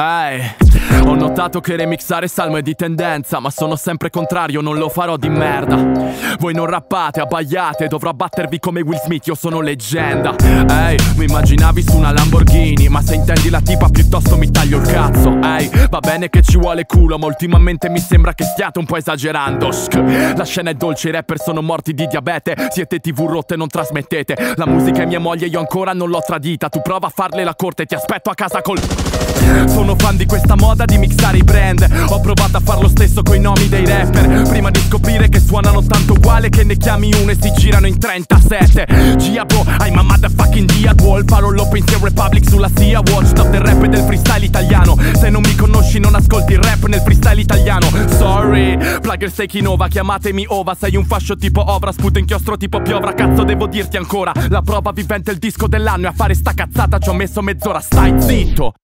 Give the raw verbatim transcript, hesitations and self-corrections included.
Ehi, ho notato che remixare salmo è di tendenza, ma sono sempre contrario, non lo farò di merda. Voi non rappate, abbaiate, dovrò battervi come Will Smith, io sono leggenda. Ehi, mi immaginavi su una Lamborghini, ma se intendi la tipa piuttosto mi taglio il cazzo. Ehi, va bene che ci vuole culo, ma ultimamente mi sembra che stiate un po' esagerando. Shk. La scena è dolce, i rapper sono morti di diabete, siete tv rotte, non trasmettete. La musica è mia moglie, io ancora non l'ho tradita, tu prova a farle la corte, ti aspetto a casa col... Sono fan di questa moda di mixare i brand. Ho provato a far lo stesso coi nomi dei rapper, prima di scoprire che suonano tanto uguale che ne chiami uno e si girano in trentasette. Gia bro, I'm a motherfucking dia Wall. Farò l'Open State Republic sulla S I A. Watchdog del rap e del freestyle italiano. Se non mi conosci non ascolti il rap nel freestyle italiano. Sorry, Plugger sei Kinova, chiamatemi Ova. Sei un fascio tipo Ovra, sputo inchiostro tipo Piovra. Cazzo devo dirti ancora, la prova vivente è il disco dell'anno, e a fare sta cazzata ci ho messo mezz'ora, stai zitto.